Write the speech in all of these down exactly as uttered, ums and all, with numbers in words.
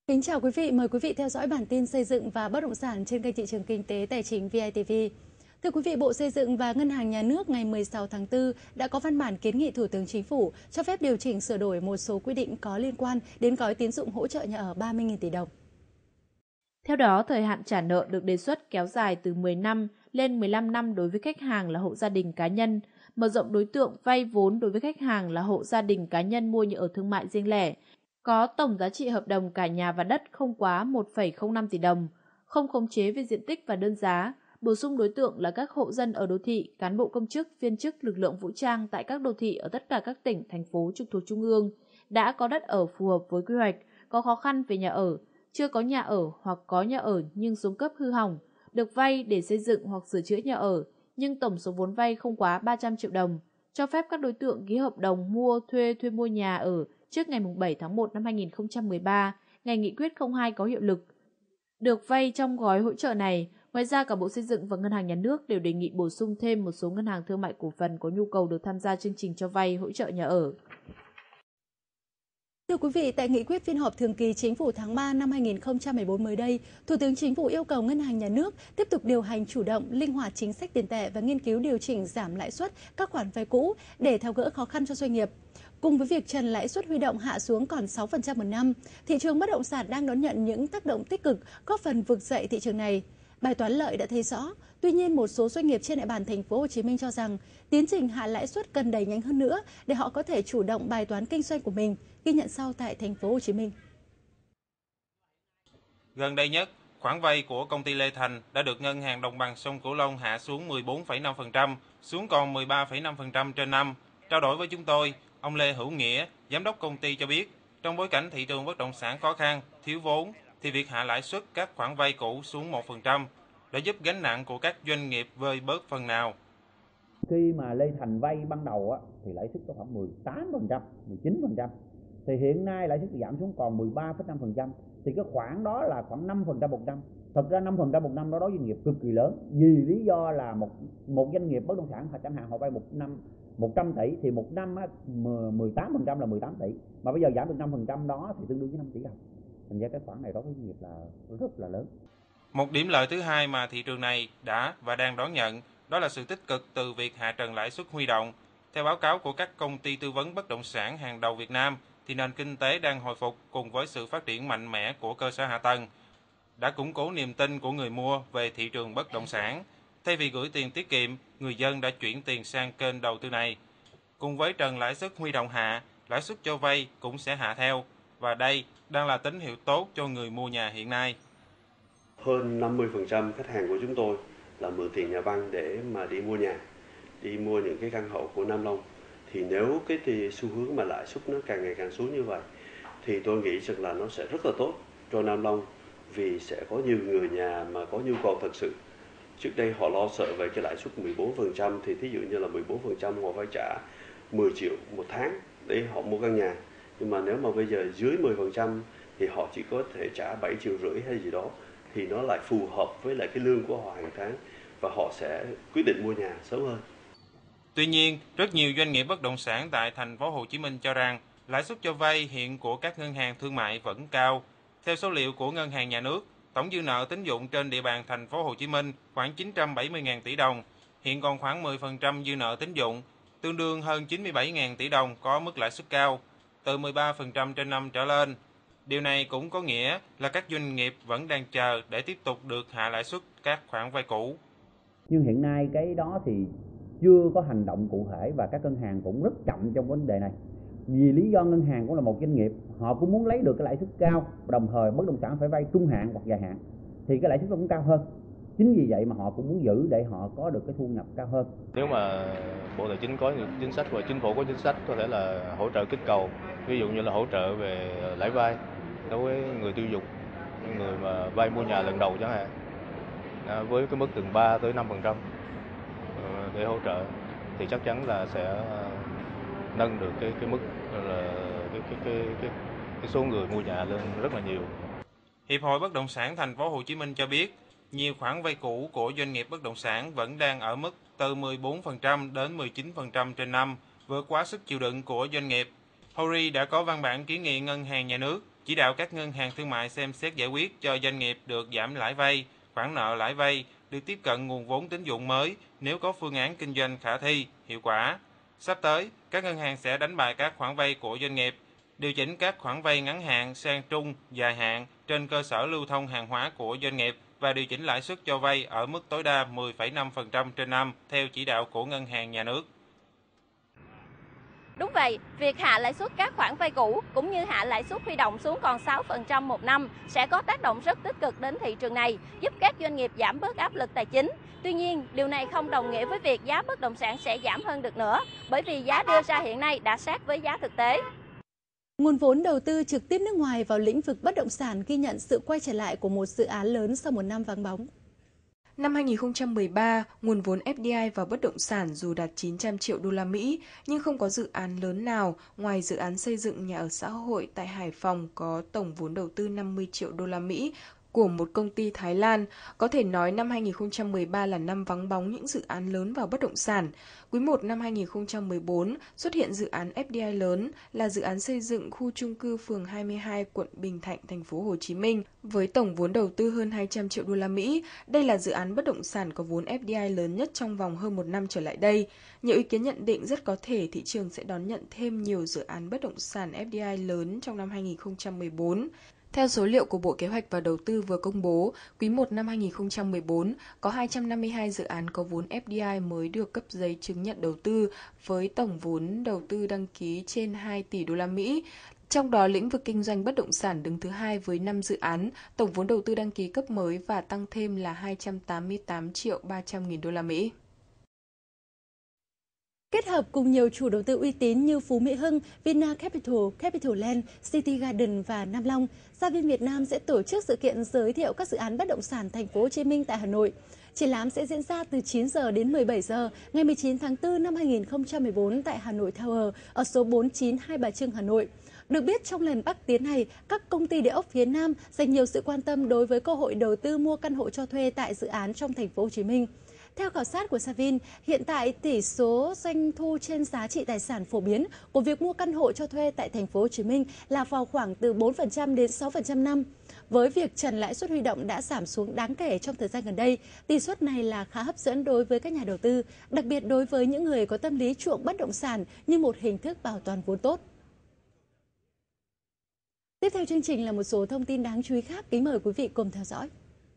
Kính chào quý vị, mời quý vị theo dõi bản tin xây dựng và bất động sản trên kênh thị trường kinh tế tài chính vê i tê vê. Thưa quý vị, Bộ Xây dựng và Ngân hàng Nhà nước ngày mười sáu tháng tư đã có văn bản kiến nghị Thủ tướng Chính phủ cho phép điều chỉnh sửa đổi một số quy định có liên quan đến gói tín dụng hỗ trợ nhà ở ba mươi nghìn tỷ đồng. Theo đó, thời hạn trả nợ được đề xuất kéo dài từ mười năm lên mười lăm năm đối với khách hàng là hộ gia đình cá nhân, mở rộng đối tượng vay vốn đối với khách hàng là hộ gia đình cá nhân mua nhà ở thương mại riêng lẻ, có tổng giá trị hợp đồng cả nhà và đất không quá một phẩy không năm tỷ đồng, không khống chế về diện tích và đơn giá, bổ sung đối tượng là các hộ dân ở đô thị, cán bộ công chức, viên chức lực lượng vũ trang tại các đô thị ở tất cả các tỉnh, thành phố trực thuộc Trung ương, đã có đất ở phù hợp với quy hoạch, có khó khăn về nhà ở, chưa có nhà ở hoặc có nhà ở nhưng xuống cấp hư hỏng, được vay để xây dựng hoặc sửa chữa nhà ở, nhưng tổng số vốn vay không quá ba trăm triệu đồng, cho phép các đối tượng ký hợp đồng mua, thuê, thuê mua nhà ở trước ngày bảy tháng một năm hai nghìn không trăm mười ba, ngày nghị quyết không hai có hiệu lực. Được vay trong gói hỗ trợ này, ngoài ra cả Bộ Xây dựng và Ngân hàng Nhà nước đều đề nghị bổ sung thêm một số ngân hàng thương mại cổ phần có nhu cầu được tham gia chương trình cho vay hỗ trợ nhà ở. Thưa quý vị, tại nghị quyết phiên họp thường kỳ Chính phủ tháng ba năm hai nghìn không trăm mười bốn mới đây, Thủ tướng Chính phủ yêu cầu Ngân hàng Nhà nước tiếp tục điều hành chủ động, linh hoạt chính sách tiền tệ và nghiên cứu điều chỉnh giảm lãi suất các khoản vay cũ để tháo gỡ khó khăn cho doanh nghiệp. Cùng với việc trần lãi suất huy động hạ xuống còn sáu phần trăm một năm, thị trường bất động sản đang đón nhận những tác động tích cực góp phần vực dậy thị trường này. Bài toán lợi đã thấy rõ, tuy nhiên một số doanh nghiệp trên địa bàn thành phố Hồ Chí Minh cho rằng tiến trình hạ lãi suất cần đẩy nhanh hơn nữa để họ có thể chủ động bài toán kinh doanh của mình, ghi nhận sau tại thành phố Hồ Chí Minh. Gần đây nhất, khoản vay của công ty Lê Thành đã được Ngân hàng Đồng bằng sông Cửu Long hạ xuống mười bốn phẩy năm phần trăm, xuống còn mười ba phẩy năm phần trăm trên năm. Trao đổi với chúng tôi, ông Lê Hữu Nghĩa, giám đốc công ty cho biết, trong bối cảnh thị trường bất động sản khó khăn, thiếu vốn, thì việc hạ lãi suất các khoản vay cũ xuống một phần trăm đã giúp gánh nặng của các doanh nghiệp vơi bớt phần nào. Khi mà Lê Thành vay ban đầu á, thì lãi suất có khoảng mười tám phần trăm, mười chín phần trăm. Thì hiện nay lãi suất giảm xuống còn mười ba phẩy năm phần trăm. Thì cái khoản đó là khoảng năm phần trăm một năm. Thật ra năm phần trăm một năm đó đối với doanh nghiệp cực kỳ lớn. Vì lý do là một một doanh nghiệp bất động sản chẳng hạn họ vay một năm một trăm tỷ thì một năm á, mười tám phần trăm là mười tám tỷ. Mà bây giờ giảm được năm phần trăm đó thì tương đương với năm tỷ đồng. Thành ra cái khoản này đối với doanh nghiệp là rất là lớn. Một điểm lợi thứ hai mà thị trường này đã và đang đón nhận đó là sự tích cực từ việc hạ trần lãi suất huy động. Theo báo cáo của các công ty tư vấn bất động sản hàng đầu Việt Nam, thì nền kinh tế đang hồi phục cùng với sự phát triển mạnh mẽ của cơ sở hạ tầng, đã củng cố niềm tin của người mua về thị trường bất động sản. Thay vì gửi tiền tiết kiệm, người dân đã chuyển tiền sang kênh đầu tư này. Cùng với trần lãi suất huy động hạ, lãi suất cho vay cũng sẽ hạ theo, và đây đang là tín hiệu tốt cho người mua nhà hiện nay. Hơn năm mươi phần trăm khách hàng của chúng tôi là mượn tiền nhà băng để mà đi mua nhà, đi mua những cái căn hộ của Nam Long. Thì nếu cái thì xu hướng mà lãi suất nó càng ngày càng xuống như vậy, thì tôi nghĩ rằng là nó sẽ rất là tốt cho Nam Long, vì sẽ có nhiều người nhà mà có nhu cầu thật sự. Trước đây họ lo sợ về cái lãi suất mười bốn phần trăm, thì thí dụ như là mười bốn phần trăm họ phải trả mười triệu một tháng để họ mua căn nhà. Nhưng mà nếu mà bây giờ dưới mười phần trăm thì họ chỉ có thể trả bảy triệu rưỡi hay gì đó, thì nó lại phù hợp với lại cái lương của họ hàng tháng và họ sẽ quyết định mua nhà sớm hơn. Tuy nhiên, rất nhiều doanh nghiệp bất động sản tại thành phố Hồ Chí Minh cho rằng lãi suất cho vay hiện của các ngân hàng thương mại vẫn cao. Theo số liệu của Ngân hàng Nhà nước, tổng dư nợ tín dụng trên địa bàn thành phố Hồ Chí Minh khoảng chín trăm bảy mươi nghìn tỷ đồng, hiện còn khoảng mười phần trăm dư nợ tín dụng, tương đương hơn chín mươi bảy nghìn tỷ đồng có mức lãi suất cao, từ mười ba phần trăm trên năm trở lên. Điều này cũng có nghĩa là các doanh nghiệp vẫn đang chờ để tiếp tục được hạ lãi suất các khoản vay cũ. Nhưng hiện nay cái đó thì chưa có hành động cụ thể và các ngân hàng cũng rất chậm trong vấn đề này. Vì lý do ngân hàng cũng là một doanh nghiệp, họ cũng muốn lấy được cái lãi suất cao, đồng thời bất động sản phải vay trung hạn hoặc dài hạn thì cái lãi suất nó cũng cao hơn. Chính vì vậy mà họ cũng muốn giữ để họ có được cái thu nhập cao hơn. Nếu mà Bộ Tài chính có những chính sách và chính phủ có chính sách có thể là hỗ trợ kích cầu, ví dụ như là hỗ trợ về lãi vay đối với người tiêu dùng, người mà vay mua nhà lần đầu chẳng hạn, với cái mức từ ba tới năm phần trăm để hỗ trợ, thì chắc chắn là sẽ nâng được cái cái mức là cái cái cái cái, cái số người mua nhà lên rất là nhiều. Hiệp hội Bất động sản thành phố Hồ Chí Minh cho biết, nhiều khoản vay cũ của doanh nghiệp bất động sản vẫn đang ở mức từ mười bốn phần trăm đến mười chín phần trăm trên năm, vượt quá sức chịu đựng của doanh nghiệp. Hori đã có văn bản kiến nghị Ngân hàng Nhà nước chỉ đạo các ngân hàng thương mại xem xét giải quyết cho doanh nghiệp được giảm lãi vay, khoản nợ lãi vay, được tiếp cận nguồn vốn tín dụng mới nếu có phương án kinh doanh khả thi, hiệu quả. Sắp tới, các ngân hàng sẽ đánh bại các khoản vay của doanh nghiệp, điều chỉnh các khoản vay ngắn hạn sang trung, dài hạn trên cơ sở lưu thông hàng hóa của doanh nghiệp và điều chỉnh lãi suất cho vay ở mức tối đa mười phẩy năm phần trăm trên năm theo chỉ đạo của Ngân hàng Nhà nước. Đúng vậy, việc hạ lãi suất các khoản vay cũ cũng như hạ lãi suất huy động xuống còn sáu phần trăm một năm sẽ có tác động rất tích cực đến thị trường này, giúp các doanh nghiệp giảm bớt áp lực tài chính. Tuy nhiên, điều này không đồng nghĩa với việc giá bất động sản sẽ giảm hơn được nữa, bởi vì giá đưa ra hiện nay đã sát với giá thực tế. Nguồn vốn đầu tư trực tiếp nước ngoài vào lĩnh vực bất động sản ghi nhận sự quay trở lại của một dự án lớn sau một năm vắng bóng. Năm hai nghìn không trăm mười ba, nguồn vốn ép đê i vào bất động sản dù đạt chín trăm triệu đô la Mỹ, nhưng không có dự án lớn nào ngoài dự án xây dựng nhà ở xã hội tại Hải Phòng có tổng vốn đầu tư năm mươi triệu đô la Mỹ của một công ty Thái Lan. Có thể nói năm hai nghìn không trăm mười ba là năm vắng bóng những dự án lớn vào bất động sản. Quý một năm hai nghìn không trăm mười bốn xuất hiện dự án ép đê i lớn là dự án xây dựng khu chung cư phường hai mươi hai, quận Bình Thạnh, thành phố Hồ Chí Minh với tổng vốn đầu tư hơn hai trăm triệu đô la Mỹ. Đây là dự án bất động sản có vốn ép đê i lớn nhất trong vòng hơn một năm trở lại đây. Nhiều ý kiến nhận định rất có thể thị trường sẽ đón nhận thêm nhiều dự án bất động sản ép đê i lớn trong năm hai nghìn không trăm mười bốn. Theo số liệu của Bộ Kế hoạch và Đầu tư vừa công bố, quý một năm hai nghìn không trăm mười bốn có hai trăm năm mươi hai dự án có vốn ép đê i mới được cấp giấy chứng nhận đầu tư với tổng vốn đầu tư đăng ký trên hai tỷ đô la Mỹ. Trong đó, lĩnh vực kinh doanh bất động sản đứng thứ hai với năm dự án, tổng vốn đầu tư đăng ký cấp mới và tăng thêm là hai trăm tám mươi tám triệu ba trăm nghìn đô la Mỹ. Kết hợp cùng nhiều chủ đầu tư uy tín như Phú Mỹ Hưng, Vina Capital, Capital Land, City Garden và Nam Long, Savin Việt Nam sẽ tổ chức sự kiện giới thiệu các dự án bất động sản thành phố Hồ Chí Minh tại Hà Nội. Triển lãm sẽ diễn ra từ chín giờ đến mười bảy giờ ngày mười chín tháng tư năm hai nghìn không trăm mười bốn tại Hà Nội Tower ở số bốn chín Hai Bà Trưng, Hà Nội. Được biết, trong lần Bắc tiến này, các công ty địa ốc phía Nam dành nhiều sự quan tâm đối với cơ hội đầu tư mua căn hộ cho thuê tại dự án trong thành phố Hồ Chí Minh. Theo khảo sát của Savin, hiện tại tỷ số doanh thu trên giá trị tài sản phổ biến của việc mua căn hộ cho thuê tại thành phố Hồ Chí Minh là vào khoảng từ bốn phần trăm đến sáu phần trăm năm. Với việc trần lãi suất huy động đã giảm xuống đáng kể trong thời gian gần đây, tỷ suất này là khá hấp dẫn đối với các nhà đầu tư, đặc biệt đối với những người có tâm lý chuộng bất động sản như một hình thức bảo toàn vốn tốt. Tiếp theo chương trình là một số thông tin đáng chú ý khác, kính mời quý vị cùng theo dõi.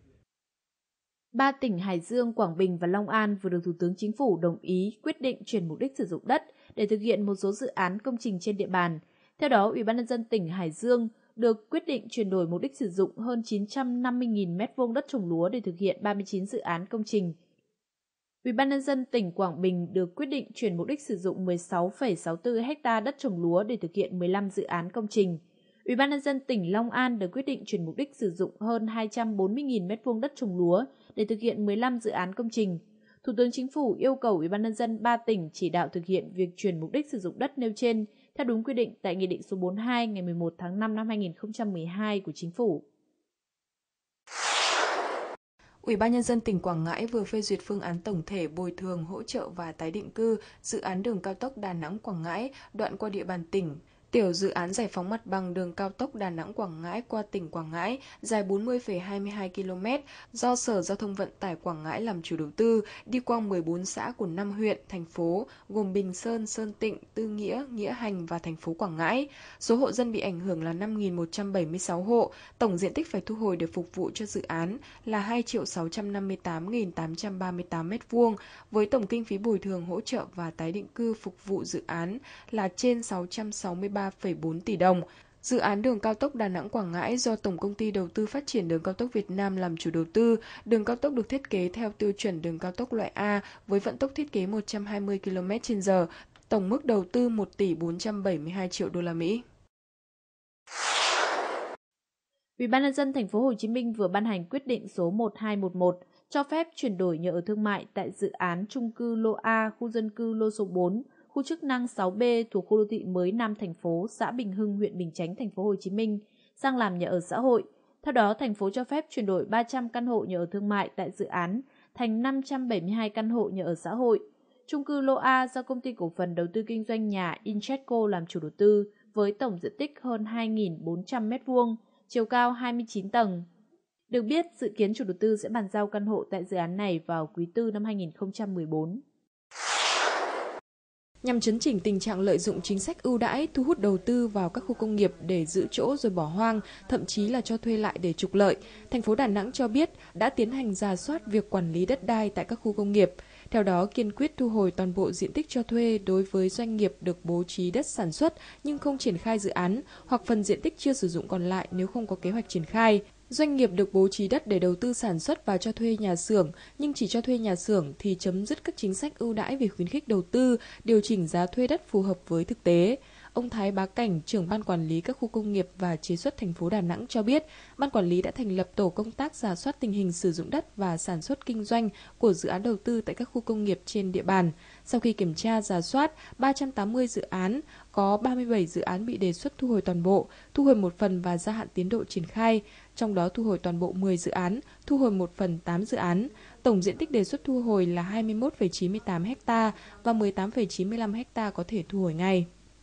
Ba tỉnh Hải Dương, Quảng Bình và Long An vừa được Thủ tướng Chính phủ đồng ý quyết định chuyển mục đích sử dụng đất để thực hiện một số dự án công trình trên địa bàn. Theo đó, Ủy ban nhân dân tỉnh Hải Dương được quyết định chuyển đổi mục đích sử dụng hơn chín trăm năm mươi nghìn mét vuông đất trồng lúa để thực hiện ba mươi chín dự án công trình. Ủy ban nhân dân tỉnh Quảng Bình được quyết định chuyển mục đích sử dụng mười sáu phẩy sáu mươi tư ha đất trồng lúa để thực hiện mười lăm dự án công trình. Ủy ban nhân dân tỉnh Long An được quyết định chuyển mục đích sử dụng hơn hai trăm bốn mươi nghìn mét vuông đất trồng lúa để thực hiện mười lăm dự án công trình. Thủ tướng Chính phủ yêu cầu Ủy ban nhân dân ba tỉnh chỉ đạo thực hiện việc chuyển mục đích sử dụng đất nêu trên theo đúng quy định tại Nghị định số bốn mươi hai ngày mười một tháng năm năm hai nghìn không trăm mười hai của Chính phủ. Ủy ban nhân dân tỉnh Quảng Ngãi vừa phê duyệt phương án tổng thể bồi thường, hỗ trợ và tái định cư dự án đường cao tốc Đà Nẵng - Quảng Ngãi đoạn qua địa bàn tỉnh. Tiểu dự án giải phóng mặt bằng đường cao tốc Đà Nẵng - Quảng Ngãi qua tỉnh Quảng Ngãi dài bốn mươi phẩy hai mươi hai ki lô mét do Sở Giao thông Vận tải Quảng Ngãi làm chủ đầu tư, đi qua mười bốn xã của năm huyện, thành phố gồm Bình Sơn, Sơn Tịnh, Tư Nghĩa, Nghĩa Hành và thành phố Quảng Ngãi. Số hộ dân bị ảnh hưởng là năm nghìn một trăm bảy mươi sáu hộ, tổng diện tích phải thu hồi để phục vụ cho dự án là hai triệu sáu trăm năm mươi tám nghìn tám trăm ba mươi tám mét vuông, với tổng kinh phí bồi thường, hỗ trợ và tái định cư phục vụ dự án là trên sáu trăm sáu mươi ba phẩy bốn tỷ đồng. Dự án đường cao tốc Đà Nẵng - Quảng Ngãi do Tổng công ty Đầu tư Phát triển Đường cao tốc Việt Nam làm chủ đầu tư. Đường cao tốc được thiết kế theo tiêu chuẩn đường cao tốc loại A với vận tốc thiết kế một trăm hai mươi ki lô mét trên giờ, tổng mức đầu tư một tỷ bốn trăm bảy mươi hai triệu đô la Mỹ. Ủy ban nhân dân thành phố Hồ Chí Minh vừa ban hành quyết định số một hai một một cho phép chuyển đổi nhà ở thương mại tại dự án chung cư lô A, khu dân cư lô số bốn, khu chức năng sáu B thuộc khu đô thị mới Nam thành phố, xã Bình Hưng, huyện Bình Chánh, thành phố Hồ Chí Minh sang làm nhà ở xã hội. Theo đó, thành phố cho phép chuyển đổi ba trăm căn hộ nhà ở thương mại tại dự án thành năm trăm bảy mươi hai căn hộ nhà ở xã hội. Chung cư lô A do Công ty Cổ phần Đầu tư Kinh doanh Nhà Incheco làm chủ đầu tư với tổng diện tích hơn hai nghìn bốn trăm mét vuông, chiều cao hai mươi chín tầng. Được biết, dự kiến chủ đầu tư sẽ bàn giao căn hộ tại dự án này vào quý tư năm hai nghìn không trăm mười bốn. Nhằm chấn chỉnh tình trạng lợi dụng chính sách ưu đãi thu hút đầu tư vào các khu công nghiệp để giữ chỗ rồi bỏ hoang, thậm chí là cho thuê lại để trục lợi, thành phố Đà Nẵng cho biết đã tiến hành rà soát việc quản lý đất đai tại các khu công nghiệp. Theo đó, kiên quyết thu hồi toàn bộ diện tích cho thuê đối với doanh nghiệp được bố trí đất sản xuất nhưng không triển khai dự án, hoặc phần diện tích chưa sử dụng còn lại nếu không có kế hoạch triển khai. Doanh nghiệp được bố trí đất để đầu tư sản xuất và cho thuê nhà xưởng, nhưng chỉ cho thuê nhà xưởng thì chấm dứt các chính sách ưu đãi về khuyến khích đầu tư, điều chỉnh giá thuê đất phù hợp với thực tế. Ông Thái Bá Cảnh, trưởng ban quản lý các khu công nghiệp và chế xuất thành phố Đà Nẵng cho biết, ban quản lý đã thành lập tổ công tác rà soát tình hình sử dụng đất và sản xuất kinh doanh của dự án đầu tư tại các khu công nghiệp trên địa bàn. Sau khi kiểm tra rà soát ba trăm tám mươi dự án, có ba mươi bảy dự án bị đề xuất thu hồi toàn bộ, thu hồi một phần và gia hạn tiến độ triển khai. Trong đó thu hồi toàn bộ mười dự án, thu hồi một phần tám dự án. Tổng diện tích đề xuất thu hồi là hai mươi mốt phẩy chín mươi tám ha và mười tám phẩy chín mươi lăm ha có thể thu hồi ngay.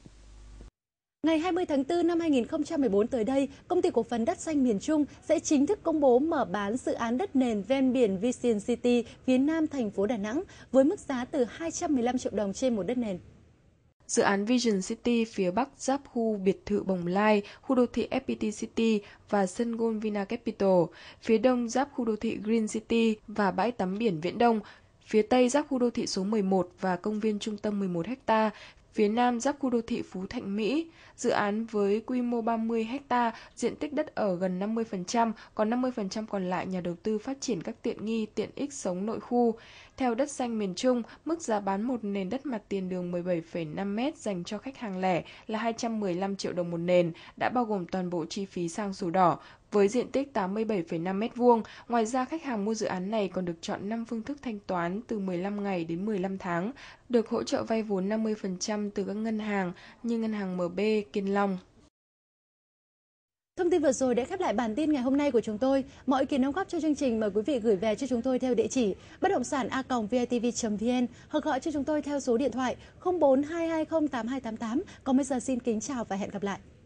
Ngày hai mươi tháng tư năm hai nghìn không trăm mười bốn tới đây, Công ty Cổ phần Đất xanh miền Trung sẽ chính thức công bố mở bán dự án đất nền ven biển Vision City phía nam thành phố Đà Nẵng với mức giá từ hai trăm mười lăm triệu đồng trên một đất nền. Dự án Vision City phía Bắc giáp khu biệt thự Bồng Lai, khu đô thị ép pê tê City và sân golf Vina Capital, phía Đông giáp khu đô thị Green City và bãi tắm biển Viễn Đông, phía Tây giáp khu đô thị số mười một và công viên trung tâm mười một ha, phía Nam giáp khu đô thị Phú Thạnh Mỹ. Dự án với quy mô ba mươi ha, diện tích đất ở gần năm mươi phần trăm, còn năm mươi phần trăm còn lại nhà đầu tư phát triển các tiện nghi, tiện ích sống nội khu. Theo Đất xanh miền Trung, mức giá bán một nền đất mặt tiền đường mười bảy phẩy năm mét dành cho khách hàng lẻ là hai trăm mười lăm triệu đồng một nền, đã bao gồm toàn bộ chi phí sang sổ đỏ, với diện tích tám mươi bảy phẩy năm mét vuông. Ngoài ra, khách hàng mua dự án này còn được chọn năm phương thức thanh toán từ mười lăm ngày đến mười lăm tháng, được hỗ trợ vay vốn năm mươi phần trăm từ các ngân hàng như ngân hàng em bê, Kiên Long. Thông tin vừa rồi đã khép lại bản tin ngày hôm nay của chúng tôi. Mọi ý kiến đóng góp cho chương trình mời quý vị gửi về cho chúng tôi theo địa chỉ bất động sản a còng vitv chấm vn hoặc gọi cho chúng tôi theo số điện thoại không bốn hai hai không tám hai tám tám. Còn bây giờ xin kính chào và hẹn gặp lại.